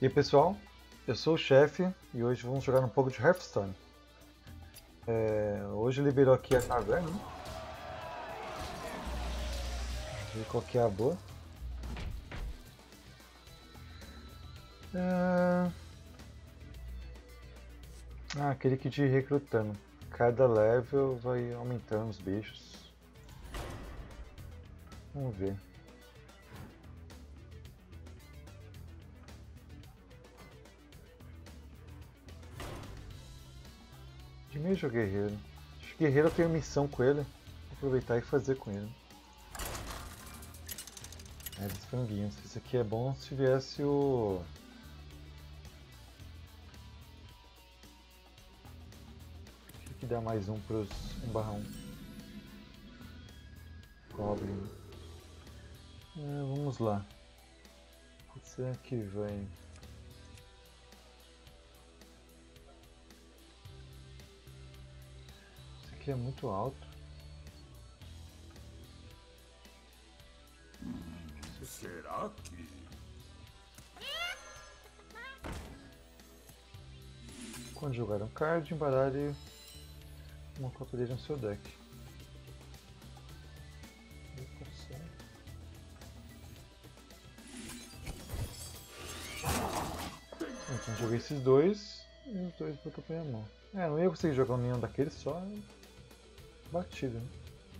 E aí pessoal, eu sou o chefe e hoje vamos jogar um pouco de Hearthstone. Hoje liberou aqui a taverna, né? Vamos ver qual que é a boa. Aquele que te recrutando. Cada level vai aumentando os bichos. Vamos ver. De meio guerreiro. Acho que guerreiro eu tenho missão com ele. Vou aproveitar e fazer com ele. Dos franguinhos. Isso aqui é bom se viesse o... O que dá mais um pros 1/1? Goblin. Vamos lá. Será que vai... Isso aqui é muito alto. Será que... Quando jogar um card, embaralhe uma cópia dele no seu deck. Então joguei esses dois e os dois botou pra minha mão. Não ia conseguir jogar nenhum daqueles, só batido, né?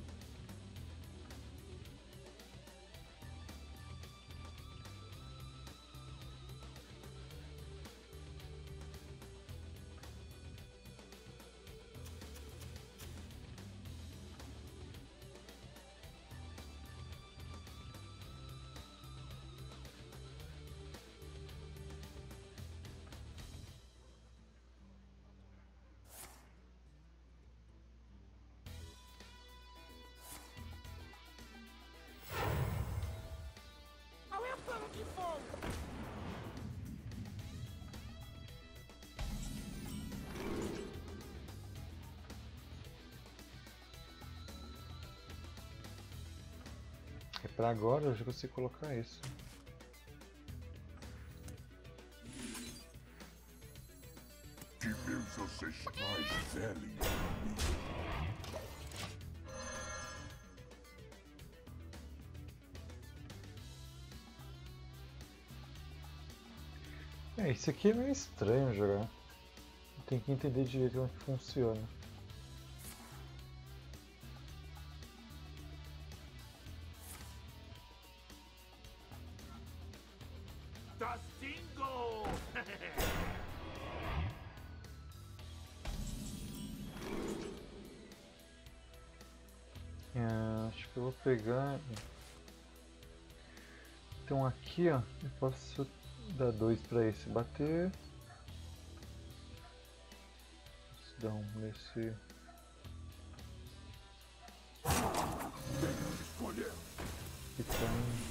Pra agora eu já consigo colocar isso. Que meus ancestrais velem. Isso aqui é meio estranho jogar. Tem que entender direito como é que funciona. Tastingo! Acho que eu vou pegar... Então aqui, ó, eu posso dar 2 pra esse bater. Posso dar um nesse... Escolher. Então...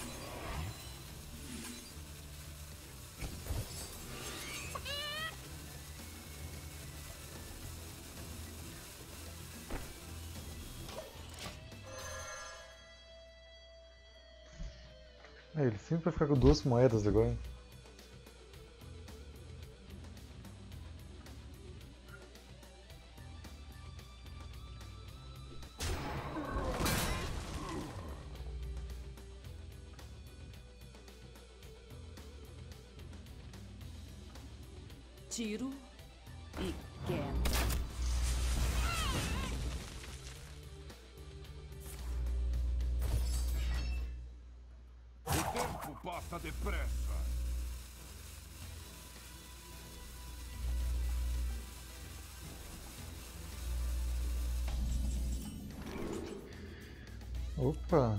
ele sempre vai ficar com 2 moedas agora. Tiro e queda. O tempo passa depressa. Opa!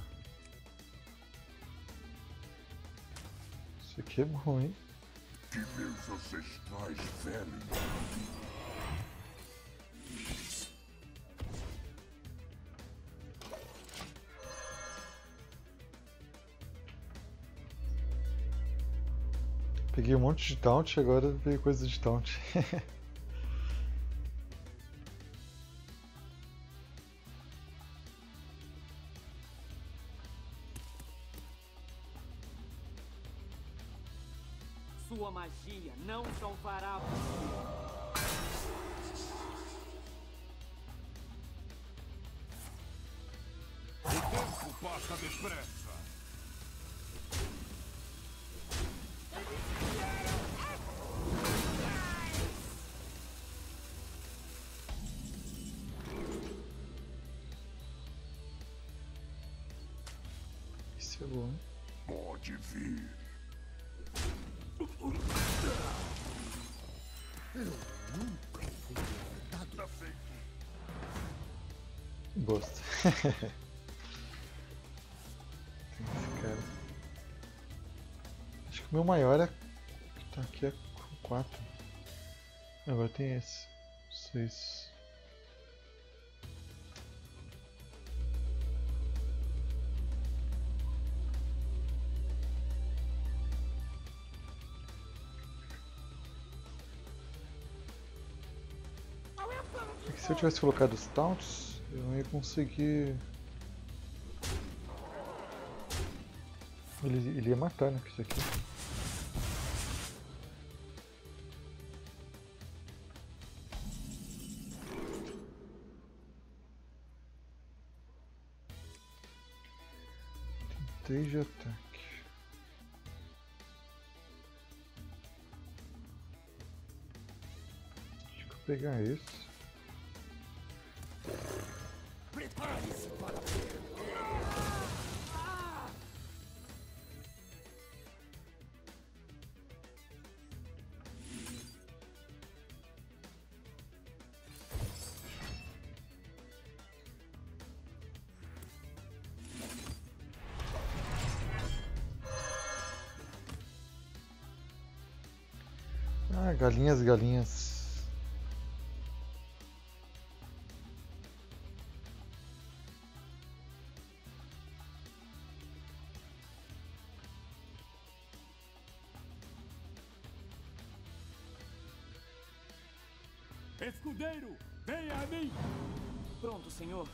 Isso aqui é bom, hein? Que meus ancestrais velem. Peguei um monte de taunt e agora veio coisa de taunt. Sua magia não salvará você. O tempo passa depressa. Isso é bom. Pode vir. Tá feito. Bosta. Tem esse cara. Acho que o meu maior é. Tá aqui é com 4. Agora tem esse. 6. É que se eu tivesse colocado os taunts, eu não ia conseguir. Ele ia matar, né? Com isso aqui. Tem 3 de ataque. Acho que eu vou pegar esse. Prepare-se para Ah, galinhas, galinhas. Escudeiro, venha a mim! Pronto, senhor.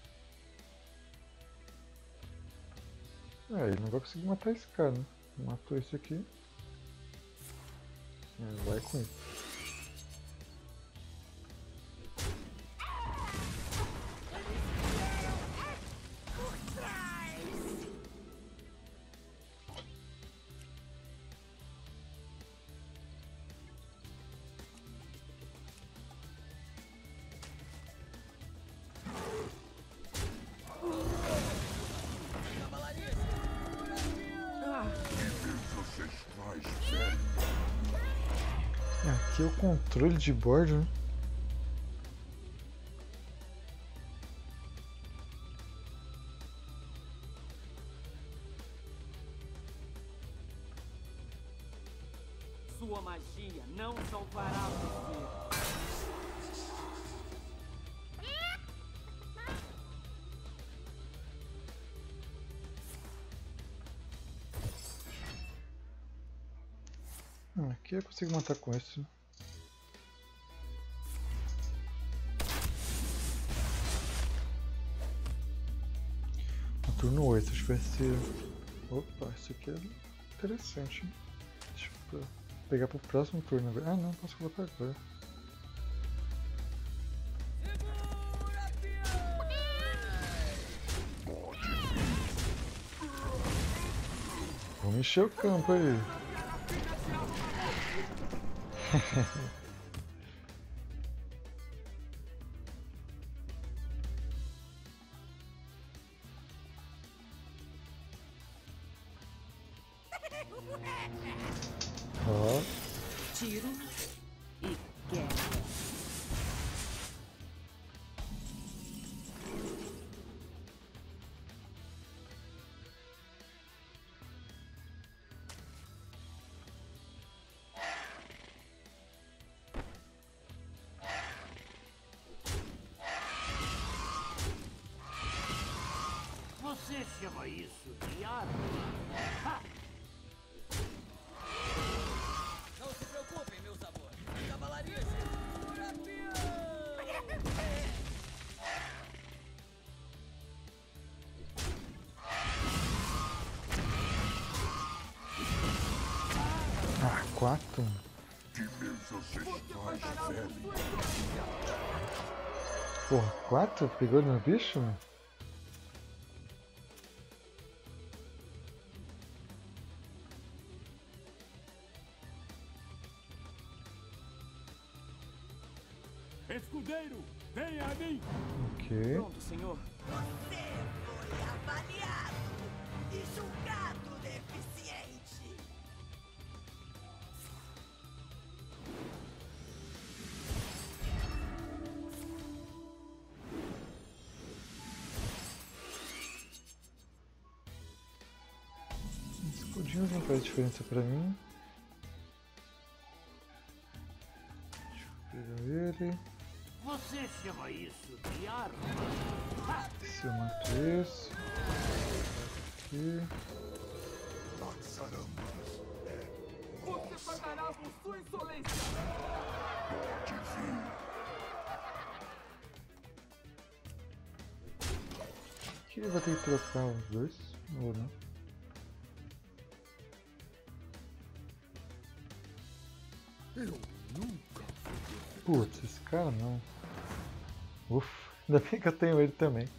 Ele não vai conseguir matar esse cara, né? Matou esse aqui. Vai com ele. Aqui é o controle de board, né? Sua magia não salvará você. Aqui eu consigo matar com esse. No turno 8, acho que vai ser. Opa, isso aqui é interessante, hein? Deixa eu pegar pro próximo turno agora. Ah, não, posso colocar agora. Vamos encher o campo aí. Ó. Tiro e queda. Você chama isso de arma? Ha! Não se preocupem, meus amores. Cavalaria Ah. 4? De meus ancestrais velhos. Porra, 4? Pegou no bicho, mano? Escudeiro, venha a mim. Ok. Pronto, senhor. Você foi avaliado e julgado deficiente. Escudinhos não faz diferença pra mim. Deixa eu pegar ele. Você chama isso de arma? Se eu mato esse. Aqui. Laxarambas, Você pagará por sua insolência! pode vir. Aqui eu vou ter que trocar os dois. Ou não. Eu nunca Putz, esse cara não. Ufa, ainda bem que eu tenho ele também.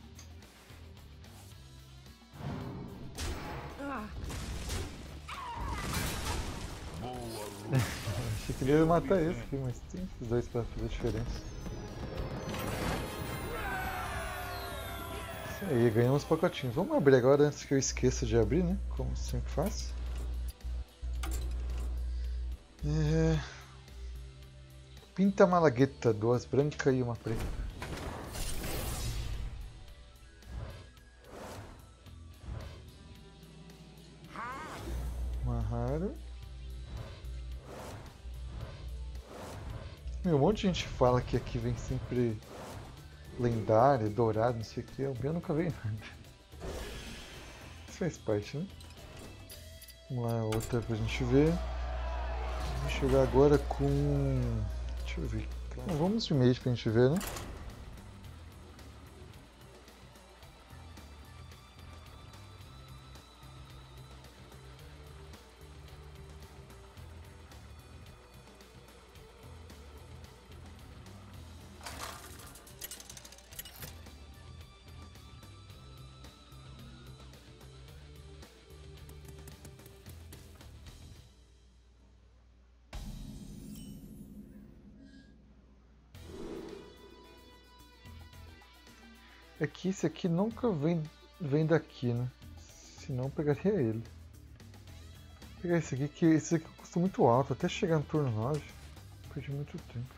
Achei que ele ia matar esse aqui, mas tem esses dois pra fazer diferença. Isso aí, ganhamos pacotinhos. Vamos abrir agora antes que eu esqueça de abrir, né? Como sempre faço. Pinta malagueta, 2 brancas e uma preta. Uma rara. Meu, um monte de gente fala que aqui vem sempre lendário, dourado, não sei o que. O meu nunca veio nada. Isso faz parte, né? Vamos lá, outra pra gente ver. Vamos chegar agora com... Deixa eu ver. Então, vamos de mage pra gente ver, né? É que esse aqui nunca vem daqui, né? Senão eu pegaria ele. Vou pegar esse aqui, que esse aqui custa muito alto. Até chegar no turno 9, perdi muito tempo.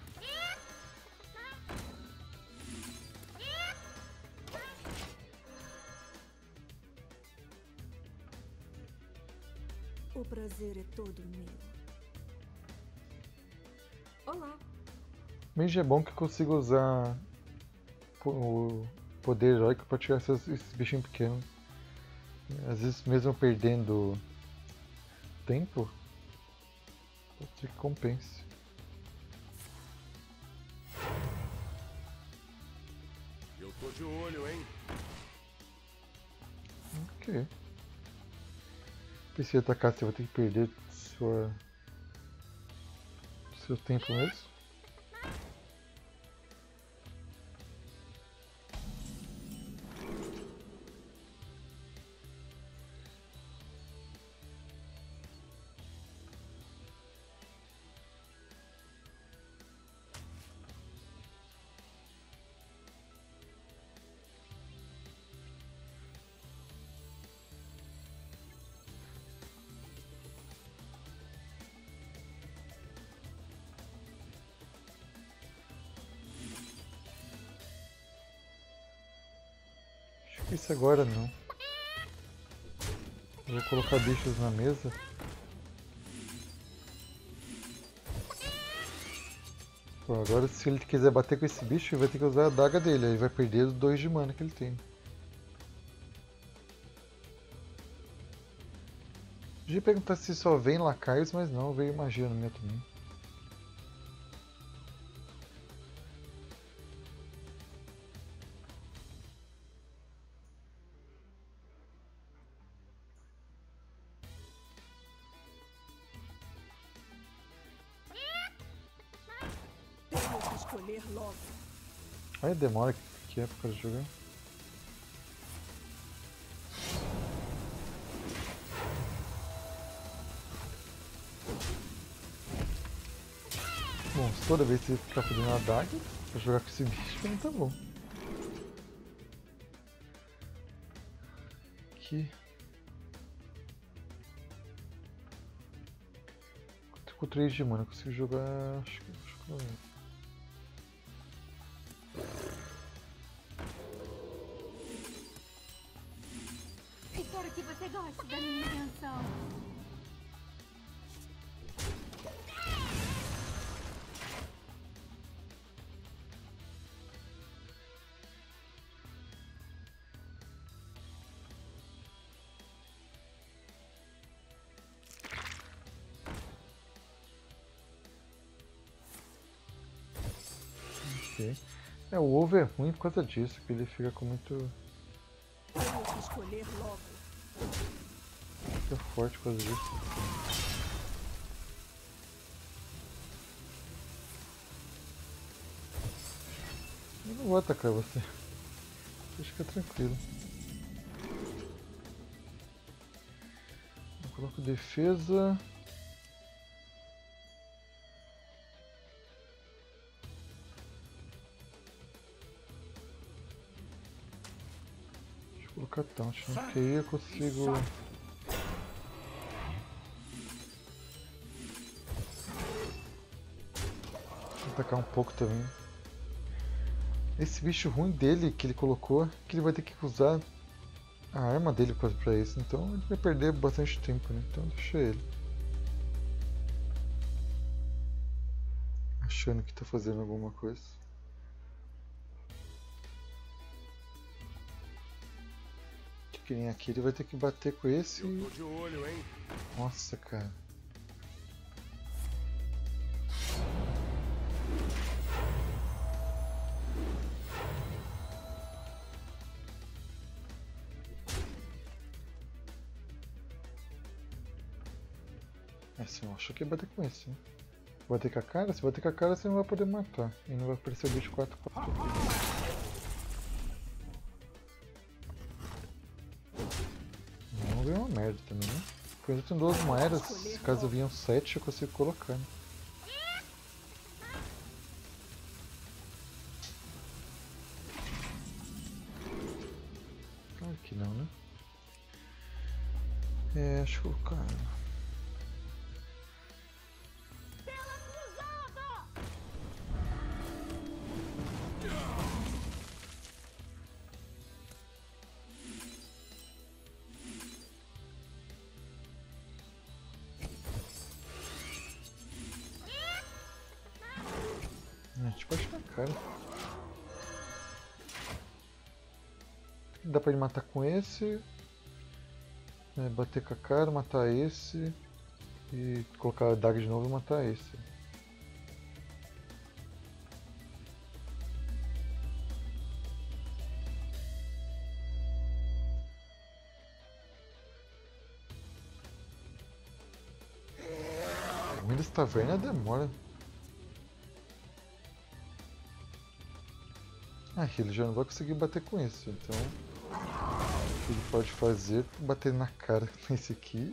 O prazer é todo meu. Olá. Mage é bom que eu consigo usar o poder heróico para tirar esses bichinhos pequenos. Às vezes mesmo perdendo tempo, pode ser que compense. Eu tô de olho, hein? Ok. Se atacar, você vai ter que perder seu tempo mesmo. Isso agora não. Eu vou colocar bichos na mesa. Pô, agora se ele quiser bater com esse bicho, ele vai ter que usar a adaga dele. Aí vai perder os 2 de mana que ele tem. Eu ia perguntar se só vem lacaios, mas não, veio magia no meu também. escolher logo. Olha a demora que é pra jogar. Bom, se toda vez você ficar fazendo a daga pra jogar com esse bicho, não tá bom. Aqui. Com 3 de mana, eu consigo jogar. Acho que Espero que você goste da minha invenção. ok. É, o ovo é ruim por causa disso, que ele fica com muito. Tenho que escolher logo. Fica forte por causa disso. Eu não vou atacar você. Deixa ficar tranquilo. Eu coloco defesa. Deixa eu colocar taunt, né? Porque aí eu consigo. Atacar um pouco também. Esse bicho ruim dele que ele colocou, que ele vai ter que usar a arma dele pra isso, então ele vai perder bastante tempo, né? Então deixa ele. Achando que tá fazendo alguma coisa. Que nem aqui, ele vai ter que bater com esse. Eu tô de olho, hein? Nossa, cara. Esse eu acho que ia bater com esse, né? Bater com a cara? Se bater com a cara, você não vai poder matar. E não vai aparecer o bicho 4-4 aqui. Não veio uma merda também, né? Porque eu tenho 2 moedas, caso vinham 7 eu consigo colocar, né? Claro que não, né? É, acho que eu vou colocar. A gente bate na cara. Dá pra ele matar com esse. Bater com a cara, matar esse. E colocar a daga de novo e matar esse. O ruim dessa taverna demora. Ah, ele já não vai conseguir bater com isso, então o que ele pode fazer é bater na cara nesse aqui.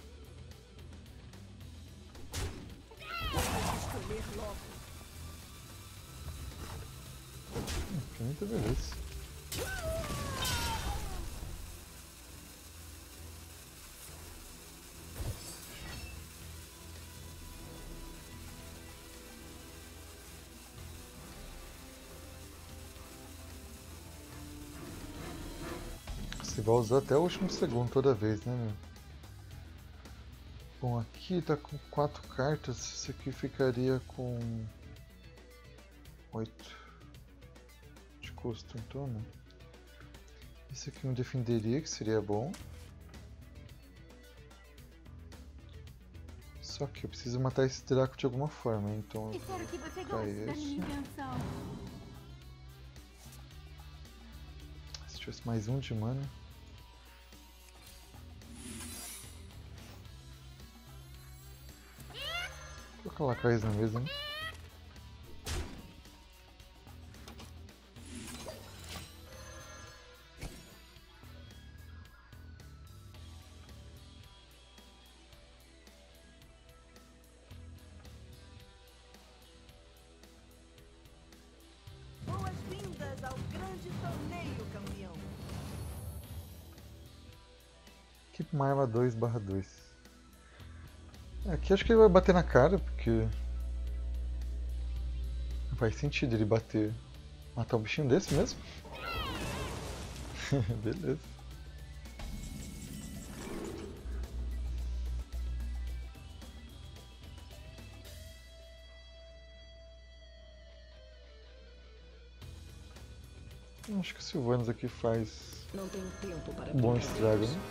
Escolher logo. Muita beleza. Você vai usar até o último segundo toda vez, né, meu? Bom, aqui tá com 4 cartas, esse aqui ficaria com 8 de custo, então, né? Esse aqui me defenderia, que seria bom. Só que eu preciso matar esse Draco de alguma forma, então eu Espero que você vou goste da esse. minha invenção. Se tivesse mais 1 de mana. Vou colocar eles na mesa, né? Detonei o caminhão. Equipe uma arma 2/2. Aqui acho que ele vai bater na cara, porque não faz sentido ele bater. Matar um bichinho desse mesmo? Beleza. Acho que o Sylvanas aqui faz Não tenho tempo para bom brincar. estrago, né?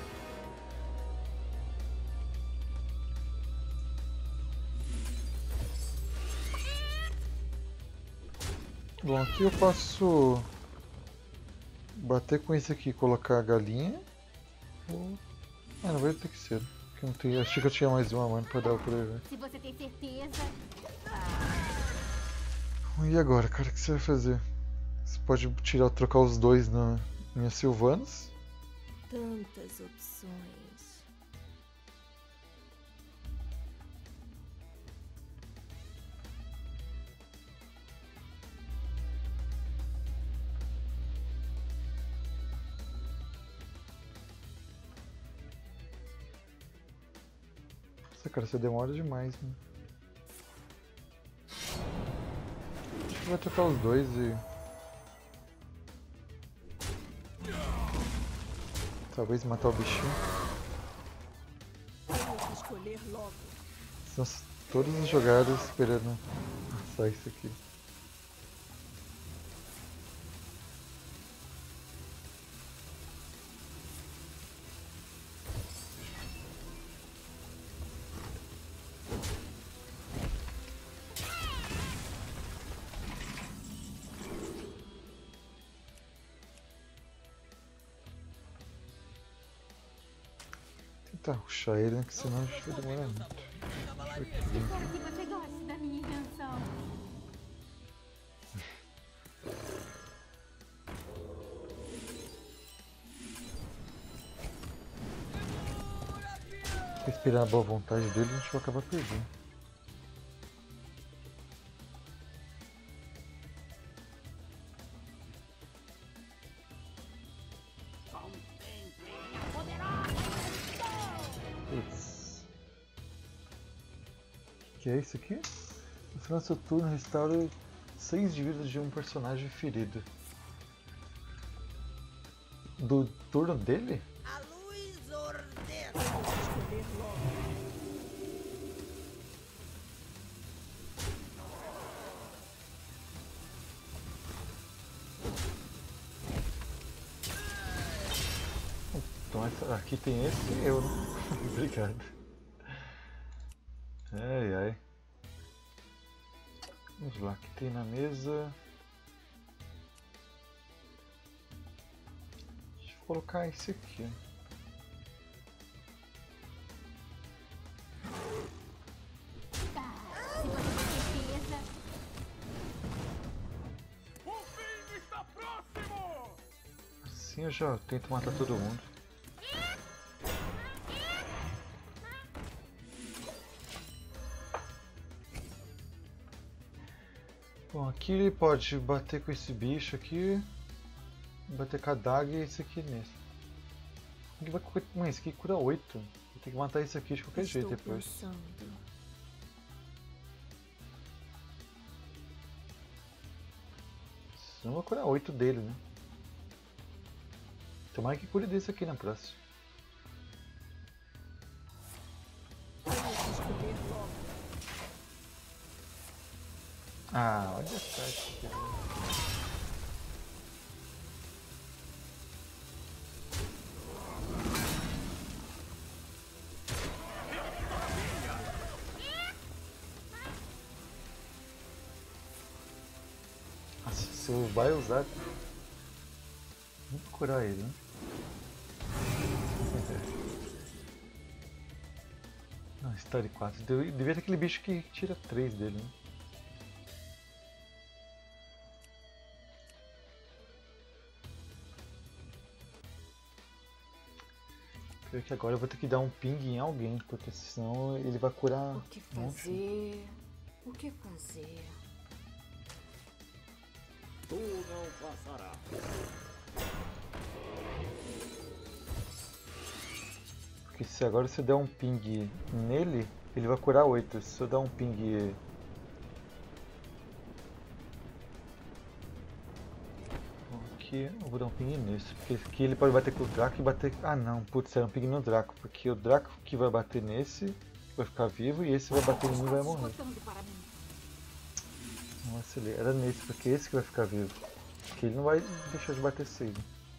Bom, aqui eu posso bater com esse aqui e colocar a galinha. Ah, não vai ter que ser. Porque não tem... Achei que eu tinha mais uma mana pra dar o poder. Se você tem certeza. E agora, cara, o que você vai fazer? Você pode trocar os dois na minha Sylvanas. Tantas opções. Nossa, cara, você demora demais, né? Acho que vai trocar os dois e... talvez matar o bichinho. Tenho que escolher logo. São todas as jogadas esperando passar isso aqui. Tentar rushar ele, né? Que senão a gente vai demorar muito. Espero que você goste da minha invenção. Se esperar a boa vontade dele, a gente vai acabar perdendo. Putz. Que é isso aqui? No final do seu turno, restaura 6 de vida de um personagem ferido. Do turno dele? A luz ordena. Tenho que escolher logo. Então aqui tem esse e eu, né? Obrigado. Ai ai. Vamos lá, aqui tem na mesa. Deixa eu colocar esse aqui. Se você tem certeza. O fim está próximo! Assim eu já tento matar todo mundo. Bom, aqui ele pode bater com esse bicho aqui, bater com a daga e esse aqui nesse. Ele vai curar... Mãe, esse aqui cura 8. Vou ter que matar esse aqui de qualquer jeito Estou depois. pensando. Senão eu vou curar 8 dele, né? Tomara que cure desse aqui na próxima. Tenho que escolher logo. Ah, olha só isso aqui. Nossa, se você vai usar... Vamos curar ele, né? Não, Story 4. Devia ter aquele bicho que tira 3 dele, né? Pior que agora eu vou ter que dar um ping em alguém, porque senão ele vai curar O que um monte. fazer? O que fazer? Tu não passarás. Porque se agora você der um ping nele, ele vai curar 8. Se eu dar um ping... Aqui, eu vou dar um ping nesse, porque aqui ele pode bater com o Draco e bater... Ah não, putz, era um ping no Draco, porque o Draco que vai bater nesse vai ficar vivo e esse vai bater em mim e vai morrer. Não vacilei, era nesse, porque esse que vai ficar vivo. Porque ele não vai deixar de bater cedo.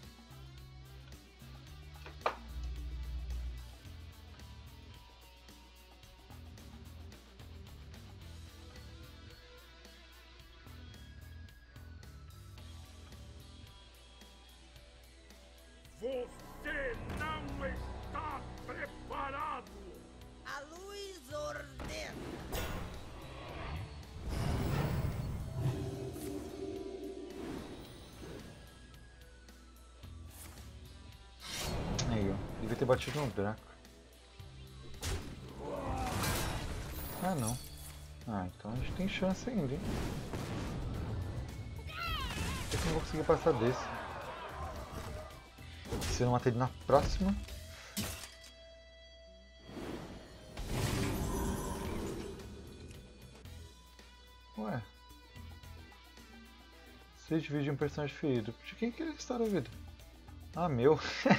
Você não está preparado! A luz ordena. Aí, ó. Devia ter batido no Draco. Ah, não. Ah, então a gente tem chance ainda, hein? Eu não vou conseguir passar desse. Se eu não matar ele na próxima... Ué... 6 de vida de um personagem ferido. De quem que ele restaura a vida? Ah, meu!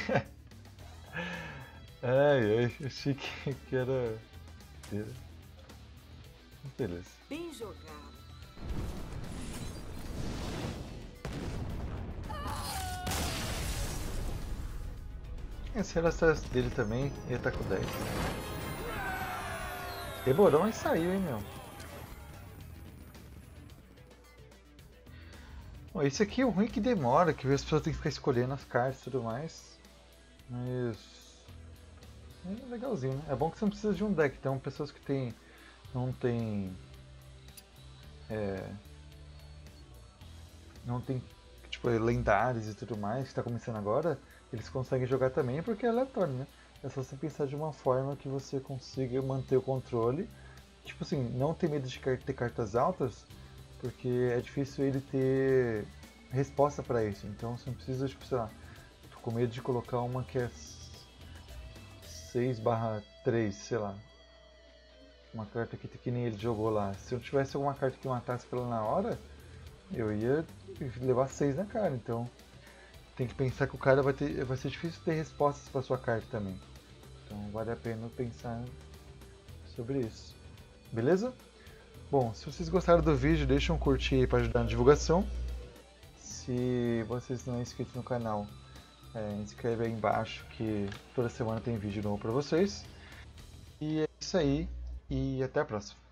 Ai, achei que era... Beleza. Bem jogado. Se era acesso dele também, ia estar com 10. Demorou, mas saiu, hein, meu. Bom, esse aqui é o ruim que demora, que as pessoas têm que ficar escolhendo as cartas e tudo mais. Mas... é legalzinho, né? É bom que você não precisa de um deck, então pessoas que não tem... não tem, tipo, lendários e tudo mais, que está começando agora, eles conseguem jogar também porque é aleatório, né? É só você pensar de uma forma que você consiga manter o controle. Tipo assim, não ter medo de ter cartas altas, porque é difícil ele ter resposta para isso. Então você não precisa, tipo, sei lá, tô com medo de colocar uma que é 6/3, sei lá. Uma carta que nem ele jogou lá. Se eu tivesse alguma carta que matasse ela na hora, eu ia levar 6 na cara, então tem que pensar que o cara vai ser difícil ter respostas para sua carta também. Então vale a pena pensar sobre isso. Beleza? Bom, se vocês gostaram do vídeo, deixa um curtir aí para ajudar na divulgação. Se vocês não são inscritos no canal, inscreve aí embaixo que toda semana tem vídeo novo para vocês. E é isso aí, e até a próxima.